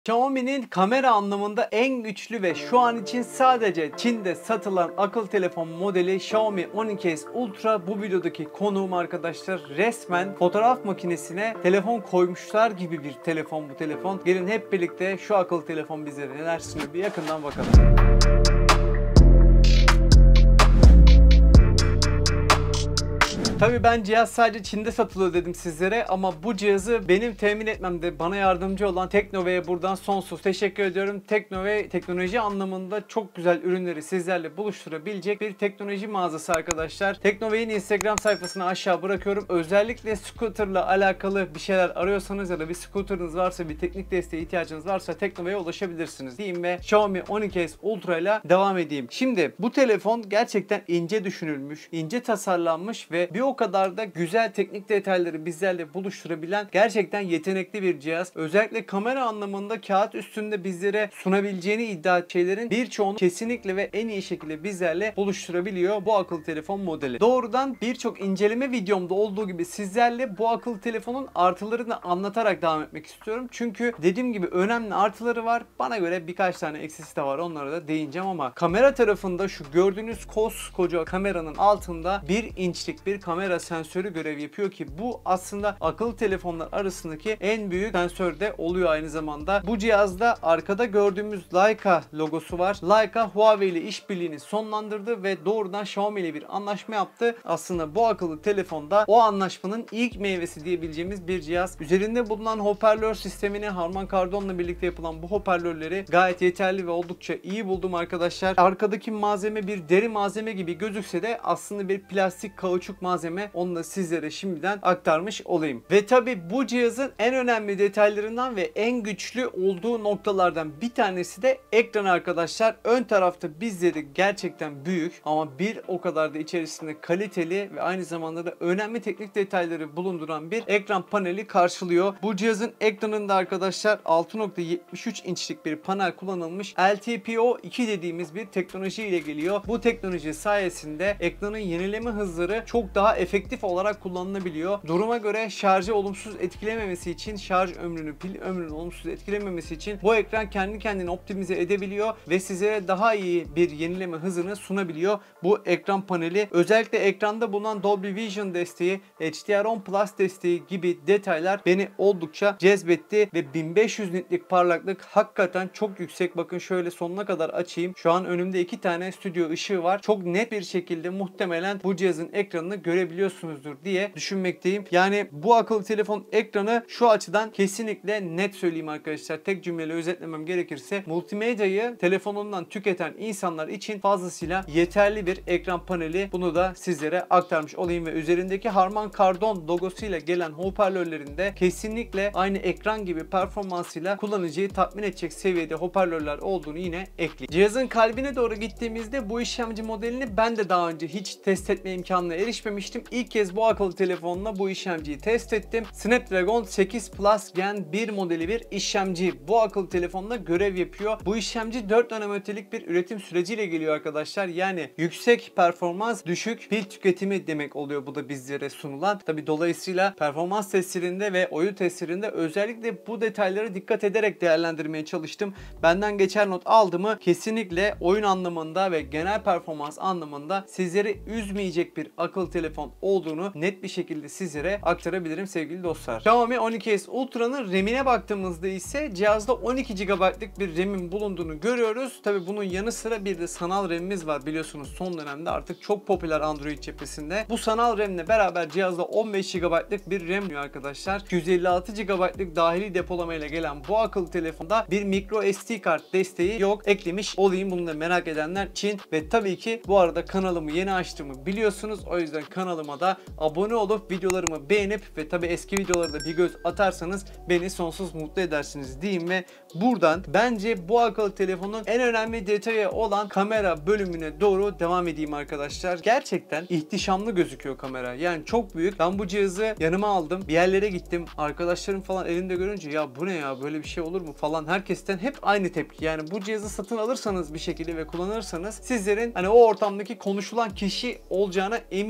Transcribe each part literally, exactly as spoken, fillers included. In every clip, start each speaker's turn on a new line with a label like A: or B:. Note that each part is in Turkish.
A: Xiaomi'nin kamera anlamında en güçlü ve şu an için sadece Çin'de satılan akıllı telefon modeli Xiaomi on iki S Ultra. Bu videodaki konuğum arkadaşlar, resmen fotoğraf makinesine telefon koymuşlar gibi bir telefon bu telefon. Gelin hep birlikte şu akıllı telefon bizlere neler sunuyor bir yakından bakalım. Tabii ben cihaz sadece Çin'de satılıyor dedim sizlere ama bu cihazı benim temin etmemde bana yardımcı olan Teknova'ya buradan sonsuz teşekkür ediyorum. Teknova teknoloji anlamında çok güzel ürünleri sizlerle buluşturabilecek bir teknoloji mağazası arkadaşlar. Teknova'nın Instagram sayfasını aşağı bırakıyorum. Özellikle scooter'la alakalı bir şeyler arıyorsanız ya da bir scooter'ınız varsa, bir teknik desteğe ihtiyacınız varsa Teknova'ya ulaşabilirsiniz diyeyim ve Xiaomi on iki S Ultra ile devam edeyim. Şimdi bu telefon gerçekten ince düşünülmüş, ince tasarlanmış ve bir o kadar da güzel teknik detayları bizlerle buluşturabilen gerçekten yetenekli bir cihaz. Özellikle kamera anlamında kağıt üstünde bizlere sunabileceğini iddia ettiği şeylerin birçoğunu kesinlikle ve en iyi şekilde bizlerle buluşturabiliyor bu akıllı telefon modeli. Doğrudan birçok inceleme videomda olduğu gibi sizlerle bu akıllı telefonun artılarını anlatarak devam etmek istiyorum. Çünkü dediğim gibi önemli artıları var. Bana göre birkaç tane eksisi de var. Onlara da değineceğim ama kamera tarafında şu gördüğünüz koskoca kameranın altında bir inçlik bir kamera kamera sensörü görev yapıyor ki bu aslında akıllı telefonlar arasındaki en büyük sensör de oluyor aynı zamanda. Bu cihazda arkada gördüğümüz Leica logosu var. Leica Huawei ile işbirliğini sonlandırdı ve doğrudan Xiaomi ile bir anlaşma yaptı. Aslında bu akıllı telefonda o anlaşmanın ilk meyvesi diyebileceğimiz bir cihaz. Üzerinde bulunan hoparlör sistemini Harman Kardon'la birlikte yapılan bu hoparlörleri gayet yeterli ve oldukça iyi buldum arkadaşlar. Arkadaki malzeme bir deri malzeme gibi gözükse de aslında bir plastik kauçuk malzeme. Onu da sizlere şimdiden aktarmış olayım. Ve tabi bu cihazın en önemli detaylarından ve en güçlü olduğu noktalardan bir tanesi de ekran arkadaşlar. Ön tarafta bizleri gerçekten büyük ama bir o kadar da içerisinde kaliteli ve aynı zamanda da önemli teknik detayları bulunduran bir ekran paneli karşılıyor. Bu cihazın ekranında arkadaşlar altı nokta yetmiş üç inçlik bir panel kullanılmış. L T P O iki dediğimiz bir teknoloji ile geliyor. Bu teknoloji sayesinde ekranın yenileme hızları çok daha efektif olarak kullanılabiliyor. Duruma göre şarjı olumsuz etkilememesi için, şarj ömrünü, pil ömrünü olumsuz etkilememesi için bu ekran kendi kendini optimize edebiliyor ve sizlere daha iyi bir yenileme hızını sunabiliyor. Bu ekran paneli özellikle ekranda bulunan Dolby Vision desteği, H D R on Plus desteği gibi detaylar beni oldukça cezbetti ve bin beş yüz nitlik parlaklık hakikaten çok yüksek. Bakın şöyle sonuna kadar açayım. Şu an önümde iki tane stüdyo ışığı var. Çok net bir şekilde muhtemelen bu cihazın ekranını görebiliyorsunuzdur diye düşünmekteyim. Yani bu akıllı telefon ekranı şu açıdan kesinlikle net söyleyeyim arkadaşlar. Tek cümleyle özetlemem gerekirse multimedyayı telefonundan tüketen insanlar için fazlasıyla yeterli bir ekran paneli. Bunu da sizlere aktarmış olayım ve üzerindeki Harman Kardon logosuyla gelen hoparlörlerinde kesinlikle aynı ekran gibi performansıyla kullanıcıyı tatmin edecek seviyede hoparlörler olduğunu yine ekleyeyim. Cihazın kalbine doğru gittiğimizde bu işlemci modelini ben de daha önce hiç test etme imkanına erişmemiştim. İlk kez bu akıllı telefonla bu işlemciyi test ettim. Snapdragon sekiz Plus Gen bir modeli bir işlemci bu akıllı telefonla görev yapıyor. Bu işlemci dört nanometrelik bir üretim süreciyle geliyor arkadaşlar. Yani yüksek performans, düşük pil tüketimi demek oluyor bu da bizlere sunulan. Tabi dolayısıyla performans testlerinde ve oyun testlerinde özellikle bu detaylara dikkat ederek değerlendirmeye çalıştım. Benden geçer not aldı mı kesinlikle oyun anlamında ve genel performans anlamında sizleri üzmeyecek bir akıllı telefon olduğunu net bir şekilde sizlere aktarabilirim sevgili dostlar. Xiaomi on iki S Ultra'nın RAM'ine baktığımızda ise cihazda on iki gigabaytlık bir RAM'in bulunduğunu görüyoruz. Tabi bunun yanı sıra bir de sanal RAM'imiz var biliyorsunuz son dönemde artık çok popüler Android cephesinde. Bu sanal RAM'le beraber cihazda on beş gigabaytlık bir RAM var arkadaşlar. iki yüz elli altı gigabaytlık dahili depolamayla gelen bu akıllı telefonda bir micro S D kart desteği yok. Eklemiş olayım bunu da merak edenler için ve tabii ki bu arada kanalımı yeni açtığımı biliyorsunuz. O yüzden kanalıma da abone olup videolarımı beğenip ve tabi eski videolara da bir göz atarsanız beni sonsuz mutlu edersiniz diyeyim ve buradan bence bu akıllı telefonun en önemli detayı olan kamera bölümüne doğru devam edeyim arkadaşlar. Gerçekten ihtişamlı gözüküyor kamera. Yani çok büyük. Ben bu cihazı yanıma aldım. Bir yerlere gittim. Arkadaşlarım falan elinde görünce ya bu ne ya böyle bir şey olur mu falan herkesten hep aynı tepki. Yani bu cihazı satın alırsanız bir şekilde ve kullanırsanız sizlerin hani o ortamdaki konuşulan kişi olacağına eminim. Daha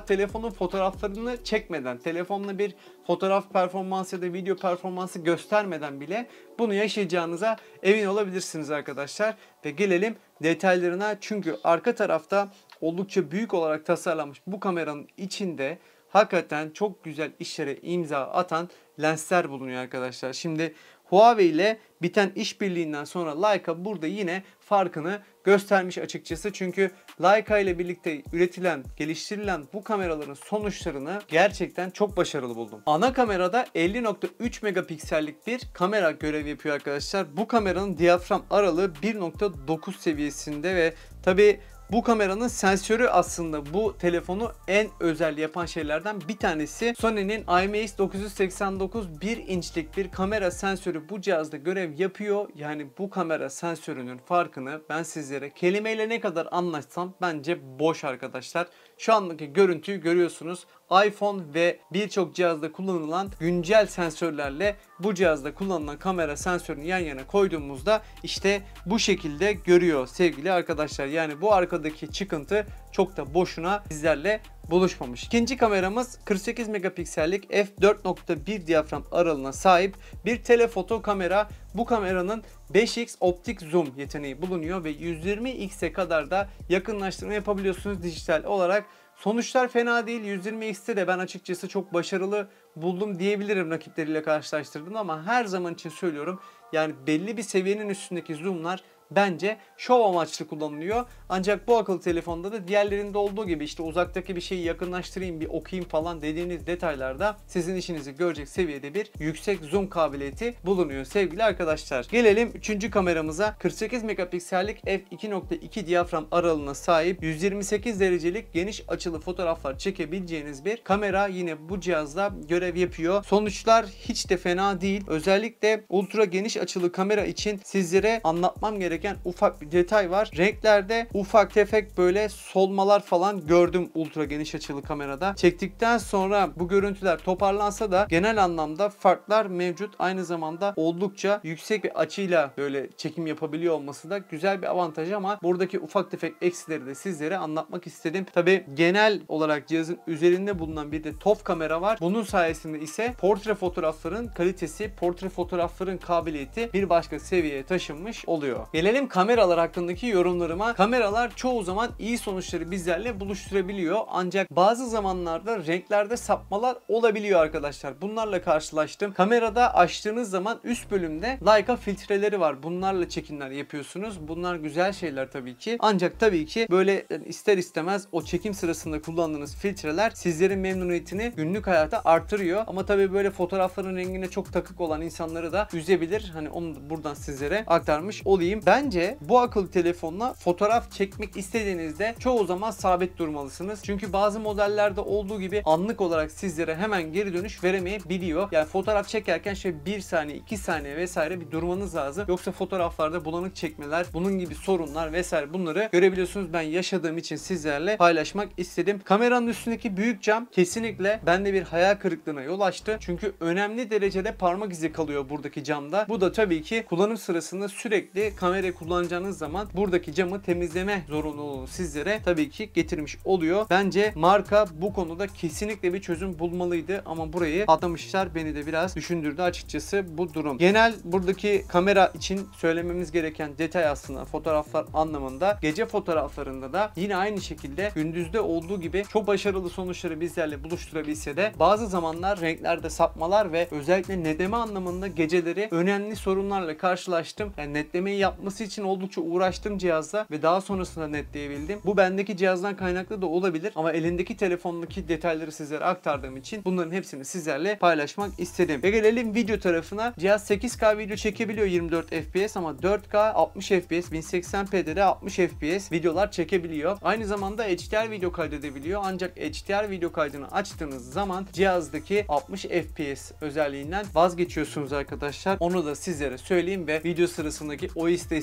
A: telefonun fotoğraflarını çekmeden, telefonla bir fotoğraf performansı ya da video performansı göstermeden bile bunu yaşayacağınıza emin olabilirsiniz arkadaşlar. Ve gelelim detaylarına, çünkü arka tarafta oldukça büyük olarak tasarlanmış bu kameranın içinde hakikaten çok güzel işlere imza atan lensler bulunuyor arkadaşlar. Şimdi Huawei ile biten işbirliğinden sonra Leica burada yine farkını göstermiş açıkçası. Çünkü Leica ile birlikte üretilen, geliştirilen bu kameraların sonuçlarını gerçekten çok başarılı buldum. Ana kamerada elli nokta üç megapiksellik bir kamera görev yapıyor arkadaşlar. Bu kameranın diyafram aralığı bir nokta dokuz seviyesinde ve tabi bu kameranın sensörü aslında bu telefonu en özel yapan şeylerden bir tanesi. Sony'nin I M X dokuz yüz seksen dokuz bir inçlik bir kamera sensörü bu cihazda görev yapıyor. Yani bu kamera sensörünün farkını ben sizlere kelimeyle ne kadar anlatsam bence boş arkadaşlar. Şu andaki görüntüyü görüyorsunuz. iPhone ve birçok cihazda kullanılan güncel sensörlerle bu cihazda kullanılan kamera sensörünü yan yana koyduğumuzda işte bu şekilde görüyor sevgili arkadaşlar. Yani bu arkadaki çıkıntı çok da boşuna bizlerle buluşmamış. İkinci kameramız kırk sekiz megapiksellik f dört nokta bir diyafram aralığına sahip bir telefoto kamera. Bu kameranın beş x optik zoom yeteneği bulunuyor ve yüz yirmi x'e kadar da yakınlaştırma yapabiliyorsunuz dijital olarak. Sonuçlar fena değil. yüz yirmi x'te de ben açıkçası çok başarılı buldum diyebilirim rakipleriyle karşılaştırdım, ama her zaman için söylüyorum. Yani belli bir seviyenin üstündeki zoomlar bence şov amaçlı kullanılıyor. Ancak bu akıllı telefonda da diğerlerinde olduğu gibi işte uzaktaki bir şeyi yakınlaştırayım, bir okuyayım falan dediğiniz detaylarda sizin işinizi görecek seviyede bir yüksek zoom kabiliyeti bulunuyor sevgili arkadaşlar. Gelelim üçüncü kameramıza. kırk sekiz megapiksellik f iki nokta iki diyafram aralığına sahip yüz yirmi sekiz derecelik geniş açılı fotoğraflar çekebileceğiniz bir kamera yine bu cihazda görev yapıyor. Sonuçlar hiç de fena değil. Özellikle ultra geniş açılı kamera için sizlere anlatmam gereken ufak bir detay var. Renklerde ufak tefek böyle solmalar falan gördüm ultra geniş açılı kamerada. Çektikten sonra bu görüntüler toparlansa da genel anlamda farklar mevcut. Aynı zamanda oldukça yüksek bir açıyla böyle çekim yapabiliyor olması da güzel bir avantaj, ama buradaki ufak tefek eksileri de sizlere anlatmak istedim. Tabi genel olarak cihazın üzerinde bulunan bir de T O F kamera var. Bunun sayesinde ise portre fotoğrafların kalitesi, portre fotoğrafların kabiliyeti bir başka seviyeye taşınmış oluyor. Gelelim kameralar hakkındaki yorumlarıma. Kameralar çoğu zaman iyi sonuçları bizlerle buluşturabiliyor. Ancak bazı zamanlarda renklerde sapmalar olabiliyor arkadaşlar. Bunlarla karşılaştım. Kamerada açtığınız zaman üst bölümde Leica filtreleri var. Bunlarla çekimler yapıyorsunuz. Bunlar güzel şeyler tabii ki. Ancak tabii ki böyle ister istemez o çekim sırasında kullandığınız filtreler sizlerin memnuniyetini günlük hayata artırıyor. Ama tabii böyle fotoğrafların rengine çok takık olan insanları da üzebilir. Hani onu da buradan sizlere aktarmış olayım. Bence bu akıllı telefonla fotoğraf çekmek istediğinizde çoğu zaman sabit durmalısınız. Çünkü bazı modellerde olduğu gibi anlık olarak sizlere hemen geri dönüş veremeyebiliyor. Yani fotoğraf çekerken şöyle bir saniye, iki saniye vesaire bir durmanız lazım. Yoksa fotoğraflarda bulanık çekmeler, bunun gibi sorunlar vesaire bunları görebiliyorsunuz. Ben yaşadığım için sizlerle paylaşmak istedim. Kameranın üstündeki büyük cam kesinlikle bende bir hayal kırıklığına yol açtı. Çünkü önemli derecede parmak izi kalıyor buradaki camda. Bu da tabii ki kullanım sırasında sürekli kamerayı kullanacağınız zaman buradaki camı temizleme zorunluluğunu sizlere tabii ki getirmiş oluyor. Bence marka bu konuda kesinlikle bir çözüm bulmalıydı, ama burayı atlamışlar. Beni de biraz düşündürdü açıkçası bu durum. Genel buradaki kamera için söylememiz gereken detay aslında fotoğraflar anlamında. Gece fotoğraflarında da yine aynı şekilde gündüzde olduğu gibi çok başarılı sonuçları bizlerle buluşturabilse de bazı zamanlar renklerde sapmalar ve özellikle netleme anlamında geceleri önemli sorunlarla karşılaştım. Yani netlemeyi yapması için oldukça uğraştım cihazla ve daha sonrasında netleyebildim. Bu bendeki cihazdan kaynaklı da olabilir, ama elindeki telefondaki detayları sizlere aktardığım için bunların hepsini sizlerle paylaşmak istedim. Ve gelelim video tarafına. Cihaz sekiz K video çekebiliyor yirmi dört F P S, ama dört K altmış F P S, bin seksen P'de de altmış F P S videolar çekebiliyor. Aynı zamanda H D R video kaydedebiliyor. Ancak H D R video kaydını açtığınız zaman cihazdaki altmış F P S özelliğinden vazgeçiyorsunuz arkadaşlar. Onu da sizlere söyleyeyim ve video sırasındaki O S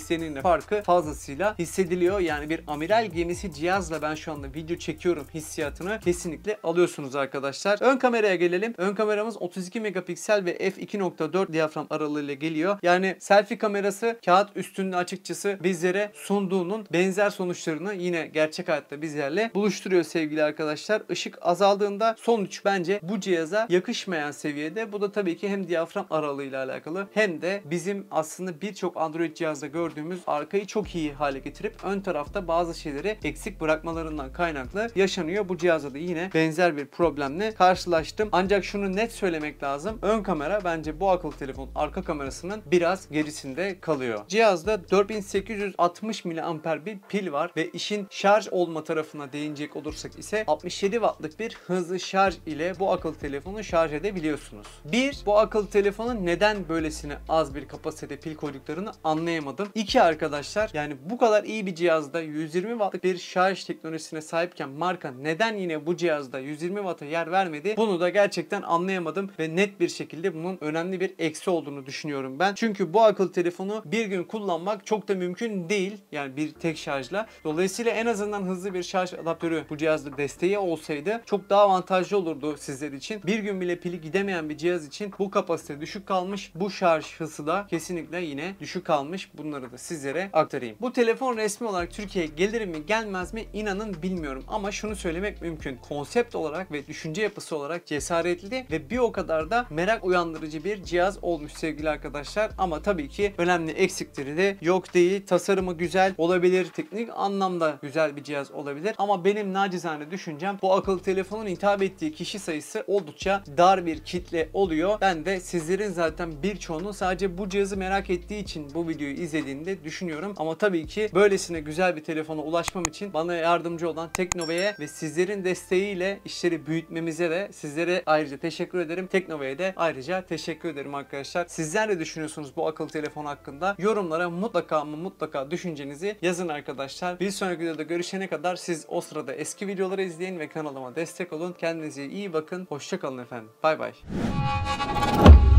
A: ekseninin farkı fazlasıyla hissediliyor. Yani bir amiral gemisi cihazla ben şu anda video çekiyorum hissiyatını kesinlikle alıyorsunuz arkadaşlar. Ön kameraya gelelim. Ön kameramız otuz iki megapiksel ve f iki nokta dört diyafram aralığıyla geliyor. Yani selfie kamerası kağıt üstünde açıkçası bizlere sunduğunun benzer sonuçlarını yine gerçek hayatta bizlerle buluşturuyor sevgili arkadaşlar. Işık azaldığında sonuç bence bu cihaza yakışmayan seviyede. Bu da tabii ki hem diyafram aralığıyla alakalı hem de bizim aslında birçok Android cihazda gördüğümüz arkayı çok iyi hale getirip ön tarafta bazı şeyleri eksik bırakmalarından kaynaklı yaşanıyor. Bu cihazda da yine benzer bir problemle karşılaştım. Ancak şunu net söylemek lazım. Ön kamera bence bu akıllı telefonun arka kamerasının biraz gerisinde kalıyor. Cihazda dört bin sekiz yüz altmış miliamper bir pil var ve işin şarj olma tarafına değinecek olursak ise altmış yedi wattlık bir hızlı şarj ile bu akıllı telefonu şarj edebiliyorsunuz. Bir, bu akıllı telefonun neden böylesine az bir kapasitede pil koyduklarını anlayamadım. İki arkadaşlar, yani bu kadar iyi bir cihazda yüz yirmi wattlık bir şarj teknolojisine sahipken marka neden yine bu cihazda yüz yirmi watt'a yer vermedi? Bunu da gerçekten anlayamadım ve net bir şekilde bunun önemli bir eksi olduğunu düşünüyorum ben. Çünkü bu akıllı telefonu bir gün kullanmak çok da mümkün değil. Yani bir tek şarjla. Dolayısıyla en azından hızlı bir şarj adaptörü bu cihazda desteği olsaydı çok daha avantajlı olurdu sizler için. Bir gün bile pili gidemeyen bir cihaz için bu kapasite düşük kalmış. Bu şarj hızı da kesinlikle yine düşük kalmış. Bunları da sizlere aktarayım. Bu telefon resmi olarak Türkiye'ye gelir mi gelmez mi inanın bilmiyorum. Ama şunu söylemek mümkün. Konsept olarak ve düşünce yapısı olarak cesaretli ve bir o kadar da merak uyandırıcı bir cihaz olmuş sevgili arkadaşlar. Ama tabii ki önemli eksikleri de yok değil. Tasarımı güzel olabilir. Teknik anlamda güzel bir cihaz olabilir. Ama benim nacizane düşüncem bu akıllı telefonun hitap ettiği kişi sayısı oldukça dar bir kitle oluyor. Ben de sizlerin zaten birçoğunun sadece bu cihazı merak ettiği için bu videoyu izlediğini de düşünüyorum. Ama tabii ki böylesine güzel bir telefona ulaşmam için bana yardımcı olan Teknova'ya ve sizlerin desteğiyle işleri büyütmemize de sizlere ayrıca teşekkür ederim. Teknova'ya da ayrıca teşekkür ederim arkadaşlar. Sizler ne düşünüyorsunuz bu akıllı telefon hakkında? Yorumlara mutlaka ama mutlaka düşüncenizi yazın arkadaşlar. Bir sonraki videoda görüşene kadar siz o sırada eski videoları izleyin ve kanalıma destek olun. Kendinize iyi bakın. Hoşça kalın efendim. Bay bay.